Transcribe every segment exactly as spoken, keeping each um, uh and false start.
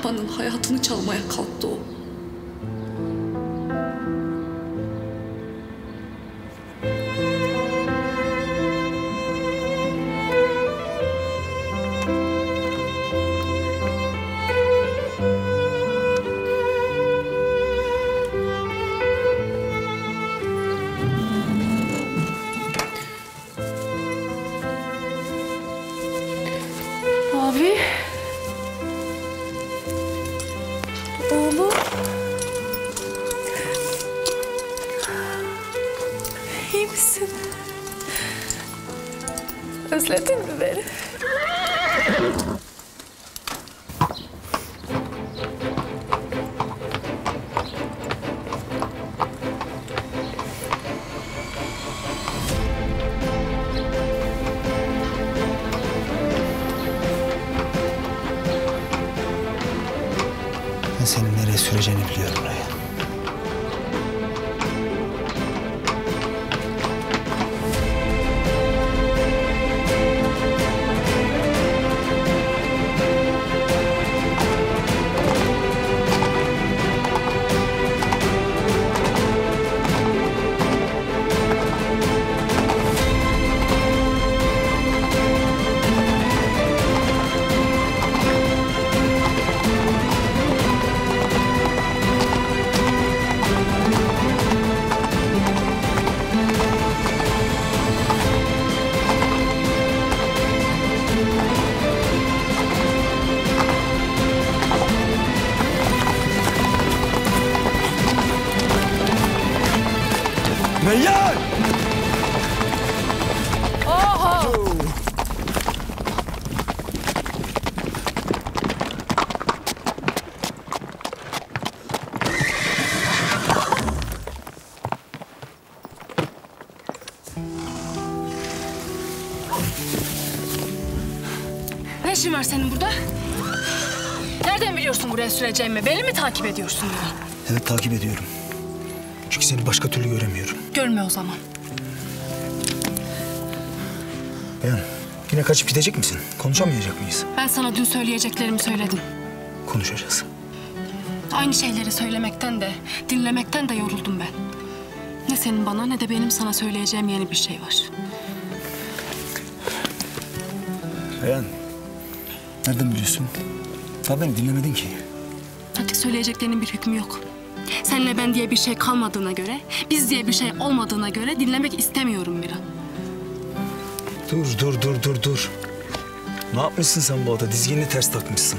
kahramanın hayatını çalmaya kalktı o. Abi. Oğlum. İyi misin? Özledin mi beni? Ben senin nereye süreceğini biliyorum Reyhan. Reyhan! Oha! Ne işin var senin burada? Nereden biliyorsun buraya süreceğimi? Beni mi takip ediyorsun ya? Evet, takip ediyorum. Çünkü seni başka türlü göremiyorum. Görme o zaman. Reyhan, yine kaçıp gidecek misin? Konuşamayacak mıyız? Ben sana dün söyleyeceklerimi söyledim. Konuşacağız. Aynı şeyleri söylemekten de, dinlemekten de yoruldum ben. Ne senin bana ne de benim sana söyleyeceğim yeni bir şey var. Reyhan, nereden biliyorsun? Daha beni dinlemedin ki. Artık söyleyeceklerinin bir hükmü yok. Seninle ben diye bir şey kalmadığına göre, biz diye bir şey olmadığına göre dinlemek istemiyorum Miran. Dur, dur, dur, dur, dur. Ne yapmışsın sen bu oda? Dizginini ters takmışsın.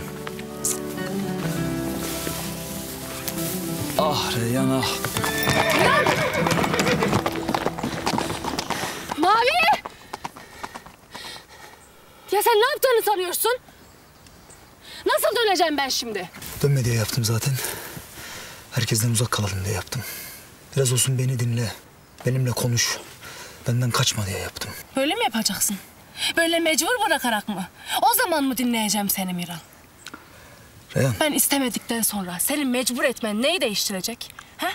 Ah Reyhan, ah. Mavi! Ya sen ne yaptığını sanıyorsun? Nasıl döneceğim ben şimdi? Dönme diye yaptım zaten. Herkesten uzak kalalım diye yaptım. Biraz olsun beni dinle. Benimle konuş. Benden kaçma diye yaptım. Böyle mi yapacaksın? Böyle mecbur bırakarak mı? O zaman mı dinleyeceğim seni Miran? Reyhan. Ben istemedikten sonra seni mecbur etmen neyi değiştirecek? He?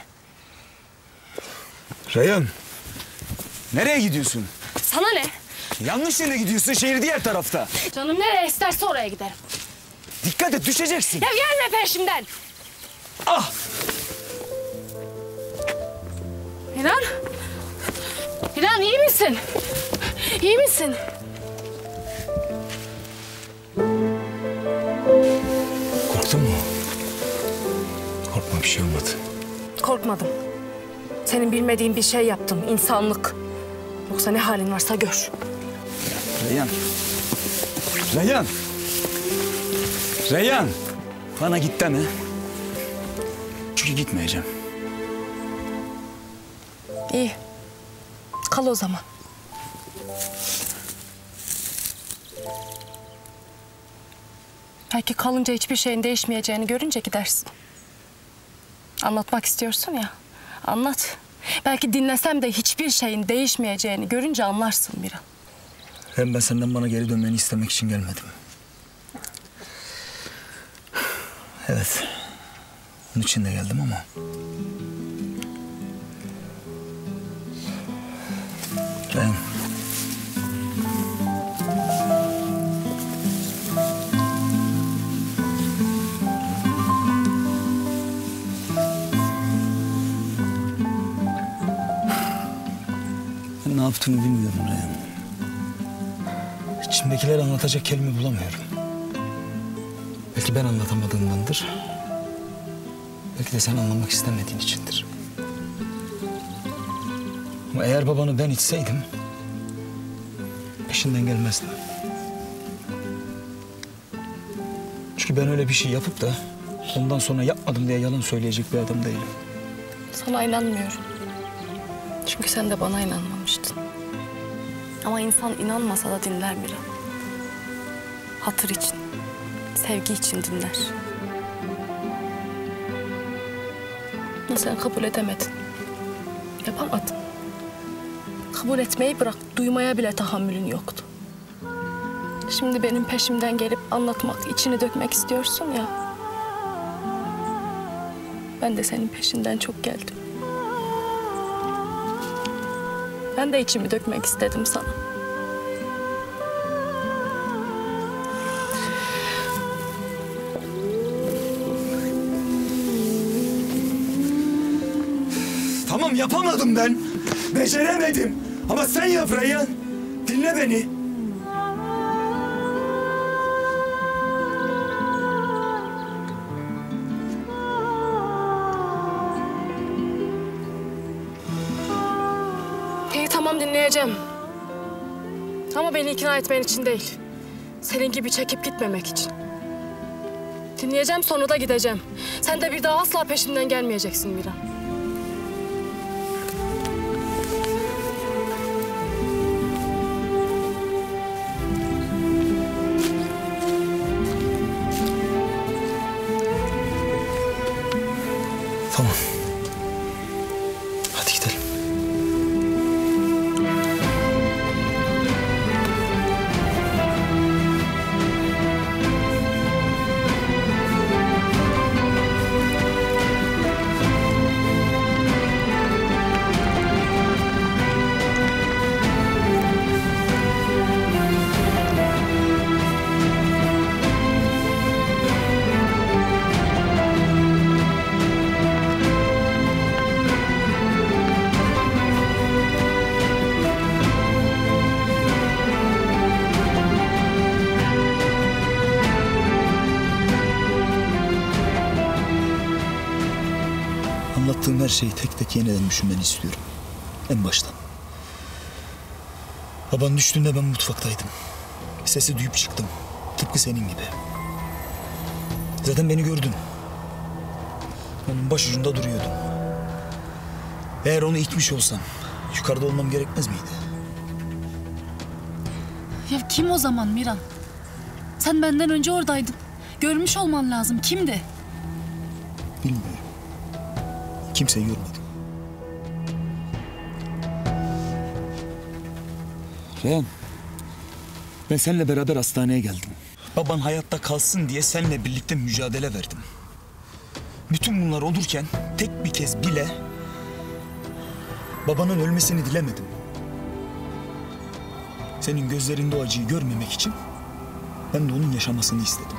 Reyhan! Nereye gidiyorsun? Sana ne? Yanlış yere gidiyorsun, şehir diğer tarafta. Canım nereye isterse oraya giderim. Dikkat et, düşeceksin. Ya gelme peşimden. Ah! Miran? Miran iyi misin? İyi misin? Korktun mu? Korkma, bir şey olmadı. Korkmadım. Senin bilmediğin bir şey yaptım, insanlık. Yoksa ne halin varsa gör. Reyhan! Reyhan! Reyhan! Bana git deme. Çünkü gitmeyeceğim. İyi. Kal o zaman. Belki kalınca hiçbir şeyin değişmeyeceğini görünce gidersin. Anlatmak istiyorsun ya, anlat. Belki dinlesem de hiçbir şeyin değişmeyeceğini görünce anlarsın Miran. Hem ben senden bana geri dönmeni istemek için gelmedim. Evet, onun için de geldim ama... Reyhan. yaptığımı bilmiyorum Reyhan. İçimdekileri anlatacak kelime bulamıyorum. Belki ben anlatamadığımdandır. Belki de sen anlamak istemediğin içindir. Ama eğer babanı ben içseydim peşinden gelmezdim. Çünkü ben öyle bir şey yapıp da ondan sonra yapmadım diye yalan söyleyecek bir adam değilim. Sana inanmıyorum. Çünkü sen de bana inanmamıştın. Ama insan inanmasa da dinler Miran. Hatır için, sevgi için dinler. Ama sen kabul edemedin. Yapamadın. Kabul etmeyi bırak, duymaya bile tahammülün yoktu. Şimdi benim peşimden gelip anlatmak, içini dökmek istiyorsun ya. Ben de senin peşinden çok geldim. Ben de içimi dökmek istedim sana. Tamam yapamadım ben. Beceremedim. Ama sen yap Reyhan. Dinle beni. İyi tamam dinleyeceğim. Ama beni ikna etmen için değil. Senin gibi çekip gitmemek için. Dinleyeceğim sonra da gideceğim. Sen de bir daha asla peşimden gelmeyeceksin Miran. Tamam. Hadi gidelim. Anlattığım her şeyi tek tek yeniden düşünmeni istiyorum. En baştan. Baban düştüğünde ben mutfaktaydım. Sesi duyup çıktım. Tıpkı senin gibi. Zaten beni gördün. Onun başucunda duruyordum. Eğer onu itmiş olsam yukarıda olmam gerekmez miydi? Ya kim o zaman Miran? Sen benden önce oradaydın. Görmüş olman lazım. Kimdi? Bilmiyorum. Kimseyi görmedim. Reyhan. Ben seninle beraber hastaneye geldim. Baban hayatta kalsın diye seninle birlikte mücadele verdim. Bütün bunlar olurken tek bir kez bile babanın ölmesini dilemedim. Senin gözlerinde o acıyı görmemek için ben de onun yaşamasını istedim.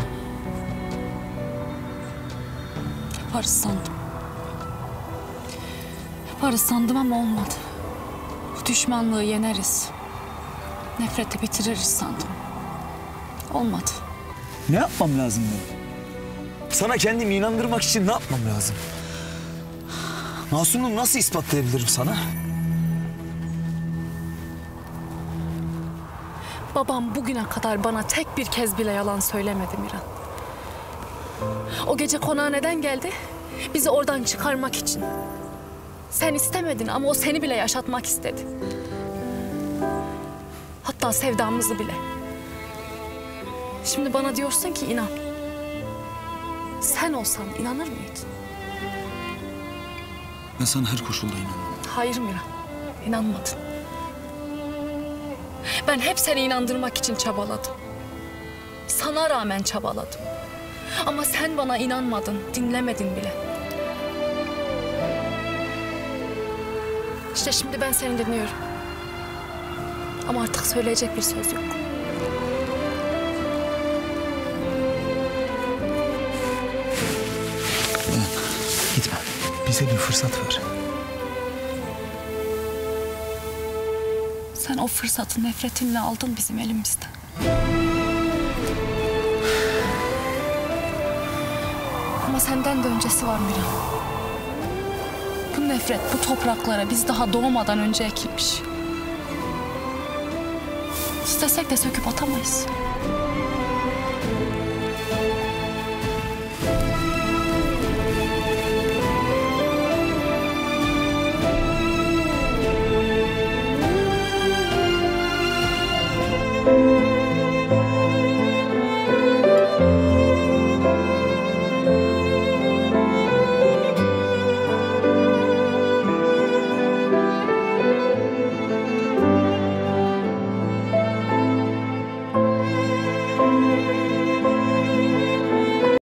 Yaparız sandım. Yaparız sandım ama olmadı. Bu düşmanlığı yeneriz. Nefreti bitiririz sandım. Olmadı. Ne yapmam lazım ben? Sana kendimi inandırmak için ne yapmam lazım? Masumluğumu nasıl ispatlayabilirim sana? Babam bugüne kadar bana tek bir kez bile yalan söylemedi Miran. O gece konağa neden geldi? Bizi oradan çıkarmak için. Sen istemedin ama o seni bile yaşatmak istedi. Hatta sevdamızı bile. Şimdi bana diyorsun ki inan. Sen olsan inanır mıydın? Ben sana her koşulda inandım. Hayır Miran, inanmadın. Ben hep seni inandırmak için çabaladım. Sana rağmen çabaladım. Ama sen bana inanmadın, dinlemedin bile. İşte şimdi ben seni dinliyorum. Ama artık söyleyecek bir söz yok. Gitme. Bize bir fırsat ver. Sen o fırsatı nefretinle aldın bizim elimizden. Ama senden de öncesi var Miran. Bu nefret bu topraklara biz daha doğmadan önce ekilmiş. İstesek de söküp atamayız.